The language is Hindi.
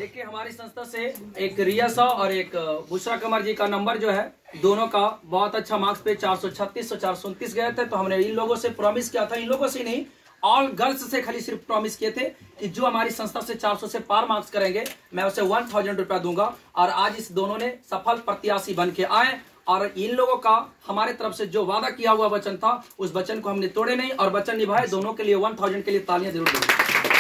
देखिए हमारी संस्था से एक रिया सा और एक बुशरा कमर जी का नंबर जो है दोनों का बहुत अच्छा मार्क्स पे 436 और 429 गए थे। तो हमने इन लोगों से प्रॉमिस किया था, इन लोगों से नहीं ऑल गर्ल्स से खाली सिर्फ प्रॉमिस किए थे कि जो हमारी संस्था से 400 से पार मार्क्स करेंगे मैं उसे 1000 रुपया दूंगा। और आज इस दोनों ने सफल प्रत्याशी बन के आए और इन लोगों का हमारे तरफ से जो वादा किया हुआ वचन था उस वचन को हमने तोड़े नहीं और वचन निभाए। दोनों के लिए 1000 के लिए तालियां जरूर दें।